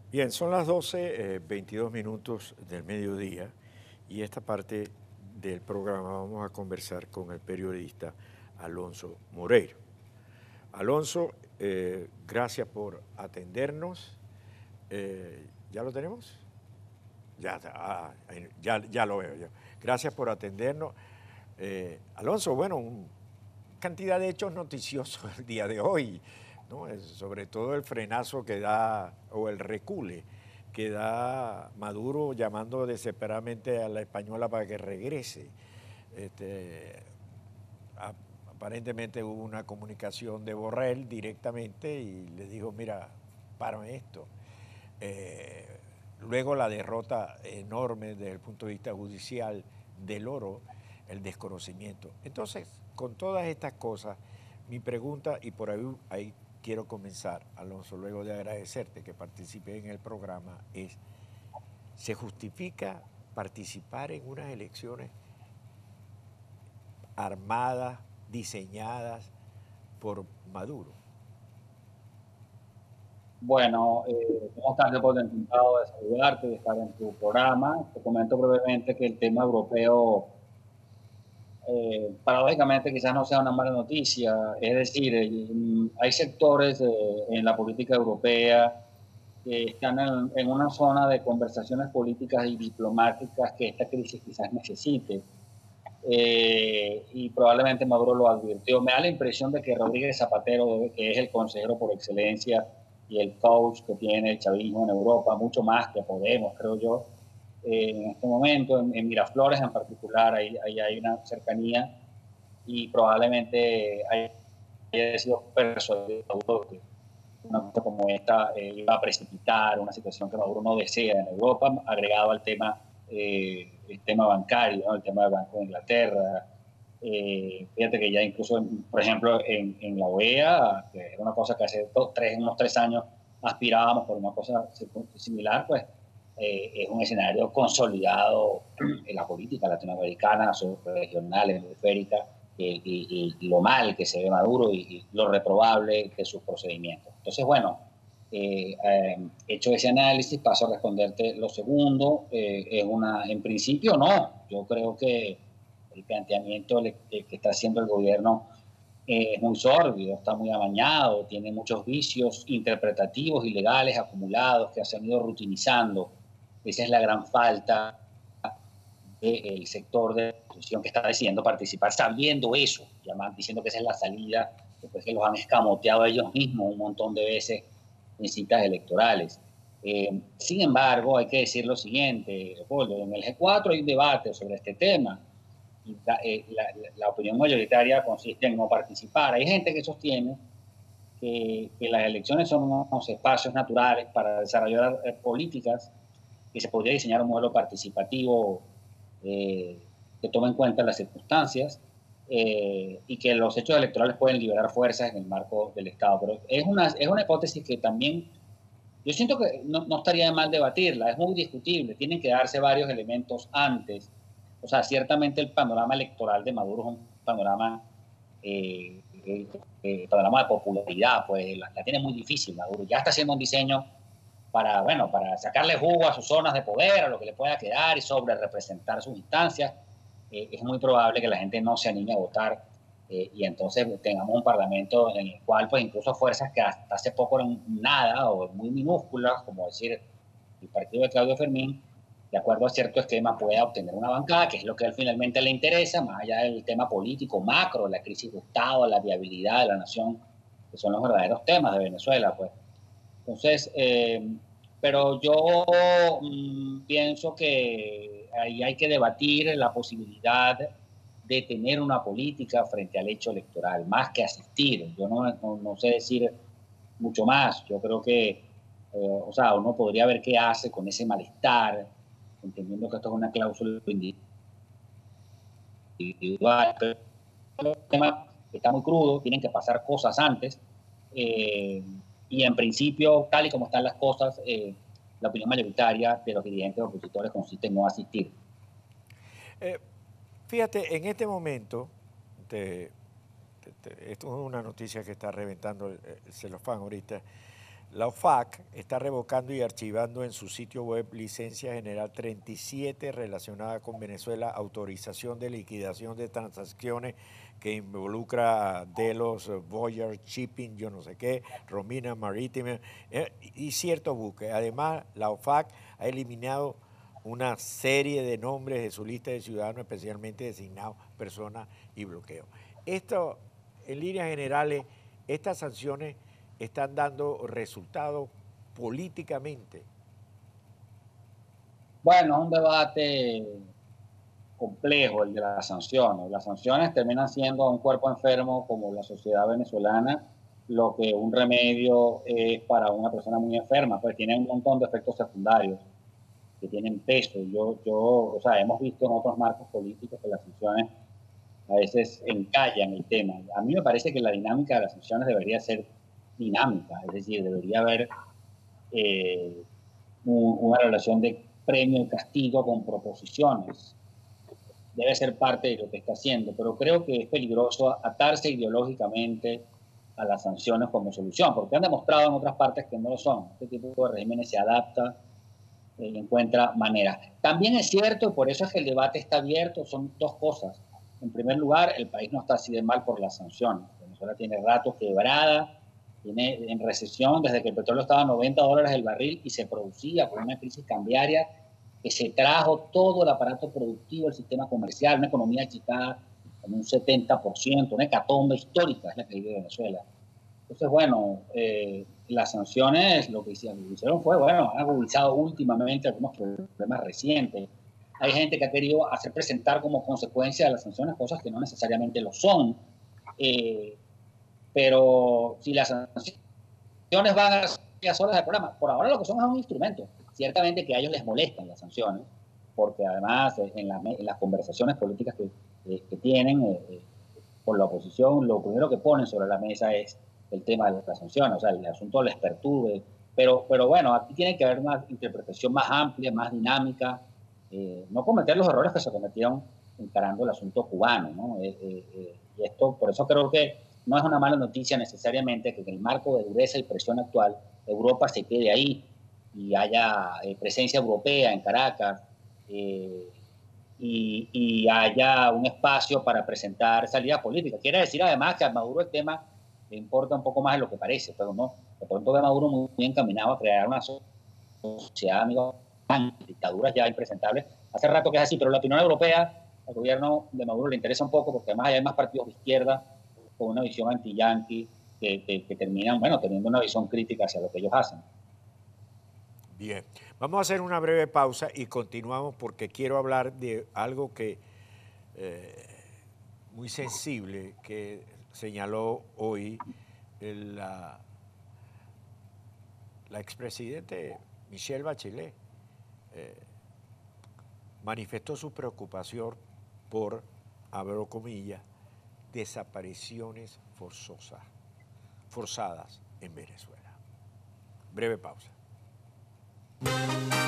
Bien, son las 12:22 minutos del mediodía y esta parte del programa vamos a conversar con el periodista Alonso Moreiro. Alonso, gracias por atendernos. ¿Ya lo tenemos? Ya lo veo yo. Gracias por atendernos. Alonso, bueno, cantidad de hechos noticiosos el día de hoy, ¿no? Sobre todo el frenazo que da, o el recule que da Maduro llamando desesperadamente a la española para que regrese. Este, Aparentemente hubo una comunicación de Borrell directamente y le dijo, mira, párame esto. Luego la derrota enorme desde el punto de vista judicial del oro, el desconocimiento. Entonces, con todas estas cosas, mi pregunta, y por ahí quiero comenzar, Alonso, luego de agradecerte que participé en el programa, es, ¿se justifica participar en unas elecciones armadas, diseñadas por Maduro? Bueno, ¿cómo estás, Leopoldo? Encantado de saludarte, de estar en tu programa. Te comento brevemente que el tema europeo, paradójicamente, quizás no sea una mala noticia. Es decir, hay sectores en la política europea que están en una zona de conversaciones políticas y diplomáticas que esta crisis quizás necesite. Y probablemente Maduro lo advirtió. Me da la impresión de que Rodríguez Zapatero, que es el consejero por excelencia y el coach que tiene el chavismo en Europa, mucho más que Podemos, creo yo, en este momento, en Miraflores en particular, ahí hay una cercanía y probablemente haya sido persuadido que una cosa como esta iba a precipitar una situación que Maduro no desea en Europa, agregado al tema, el tema bancario, ¿no? El tema del Banco de Inglaterra. Fíjate que ya incluso, por ejemplo, en la OEA, que era una cosa que hace unos 3 años aspirábamos por una cosa similar, pues es un escenario consolidado en la política latinoamericana, subregional, hemisférica, y lo mal que se ve Maduro y lo reprobable de sus procedimientos. Entonces, bueno, hecho ese análisis, paso a responderte lo segundo. En principio, no. Yo creo que el planteamiento que está haciendo el gobierno es muy sórdido, está muy amañado, tiene muchos vicios interpretativos y legales acumulados que se han ido rutinizando. Esa es la gran falta del sector de la oposición que está decidiendo participar, sabiendo eso, diciendo que esa es la salida, después que los han escamoteado ellos mismos un montón de veces en citas electorales. Sin embargo, hay que decir lo siguiente, Leopoldo, en el G4 hay un debate sobre este tema y la opinión mayoritaria consiste en no participar. Hay gente que sostiene que las elecciones son unos espacios naturales para desarrollar políticas, que se podría diseñar un modelo participativo eh, que tome en cuenta las circunstancias, y que los hechos electorales pueden liberar fuerzas en el marco del Estado. Pero es una hipótesis que también yo siento que no estaría de mal debatirla, es muy discutible, tienen que darse varios elementos antes. O sea, ciertamente el panorama electoral de Maduro es un panorama, panorama de popularidad, pues la tiene muy difícil Maduro. Ya está haciendo un diseño para, bueno, para sacarle jugo a sus zonas de poder, a lo que le pueda quedar y sobre representar sus instancias. Es muy probable que la gente no se anime a votar, y entonces tengamos un parlamento en el cual pues incluso fuerzas que hasta hace poco eran nada o muy minúsculas, como decir el partido de Claudio Fermín, de acuerdo a cierto esquema pueda obtener una bancada, que es lo que a él finalmente le interesa, más allá del tema político macro, la crisis de Estado, la viabilidad de la nación, que son los verdaderos temas de Venezuela, pues. Entonces, pero yo pienso que ahí hay que debatir la posibilidad de tener una política frente al hecho electoral, más que asistir. Yo no sé decir mucho más. Yo creo que, o sea, uno podría ver qué hace con ese malestar, entendiendo que esto es una cláusula individual, pero el tema está muy crudo, tienen que pasar cosas antes, eh, y en principio, tal y como están las cosas, la opinión mayoritaria de los dirigentes opositores consiste en no asistir. Eh, Fíjate, en este momento, esto es una noticia que está reventando el celofán ahorita. La OFAC está revocando y archivando en su sitio web licencia general 37 relacionada con Venezuela, autorización de liquidación de transacciones que involucra a Delos, Voyager, Shipping, yo no sé qué, Romina Marítima y ciertos buques. Además, la OFAC ha eliminado una serie de nombres de su lista de ciudadanos especialmente designados, personas y bloqueo. Esto, en líneas generales, estas sanciones están dando resultados políticamente. Bueno, es un debate complejo el de las sanciones. Las sanciones terminan siendo a un cuerpo enfermo como la sociedad venezolana lo que un remedio es para una persona muy enferma, pues tiene un montón de efectos secundarios que tienen peso. O sea, hemos visto en otros marcos políticos que las sanciones a veces encallan el tema. A mí me parece que la dinámica de las sanciones debería ser dinámica, es decir, debería haber eh, una relación de premio y castigo con proposiciones. Debe ser parte de lo que está haciendo, pero creo que es peligroso atarse ideológicamente a las sanciones como solución, porque han demostrado en otras partes que no lo son. Este tipo de regímenes se adapta, encuentra maneras. También es cierto, y por eso es que el debate está abierto, son dos cosas. En primer lugar, el país no está así de mal por las sanciones. Venezuela tiene rato quebrada, tiene en recesión desde que el petróleo estaba a $90 el barril y se producía con una crisis cambiaria que se trajo todo el aparato productivo, el sistema comercial, una economía achicada en un 70%, una hecatombe histórica es la que vive Venezuela. Entonces, bueno, las sanciones lo que hicieron fue, bueno, han agudizado últimamente algunos problemas recientes. Hay gente que ha querido hacer presentar como consecuencia de las sanciones cosas que no necesariamente lo son. Pero si las sanciones van a ser solas del programa, por ahora lo que son es un instrumento. Ciertamente que a ellos les molestan las sanciones, porque además en las conversaciones políticas que tienen con la oposición, lo primero que ponen sobre la mesa es el tema de las sanciones, o sea, el asunto les perturbe. Pero bueno, aquí tiene que haber una interpretación más amplia, más dinámica, no cometer los errores que se cometieron encarando el asunto cubano, ¿no? Y esto, por eso creo que no es una mala noticia necesariamente que en el marco de dureza y presión actual Europa se quede ahí y haya presencia europea en Caracas y haya un espacio para presentar salidas políticas. Quiere decir además que a Maduro el tema le importa un poco más de lo que parece, pero no. De pronto ve Maduro muy encaminado a crear una sociedad amiga, dictaduras ya impresentables. Hace rato que es así, pero la opinión europea, al gobierno de Maduro le interesa un poco porque además hay más partidos de izquierda con una visión anti-yanqui que terminan, bueno, teniendo una visión crítica hacia lo que ellos hacen. Bien, vamos a hacer una breve pausa y continuamos porque quiero hablar de algo que muy sensible que señaló hoy la expresidente Michelle Bachelet. Manifestó su preocupación por, abro comillas, desapariciones forzadas en Venezuela. Breve pausa.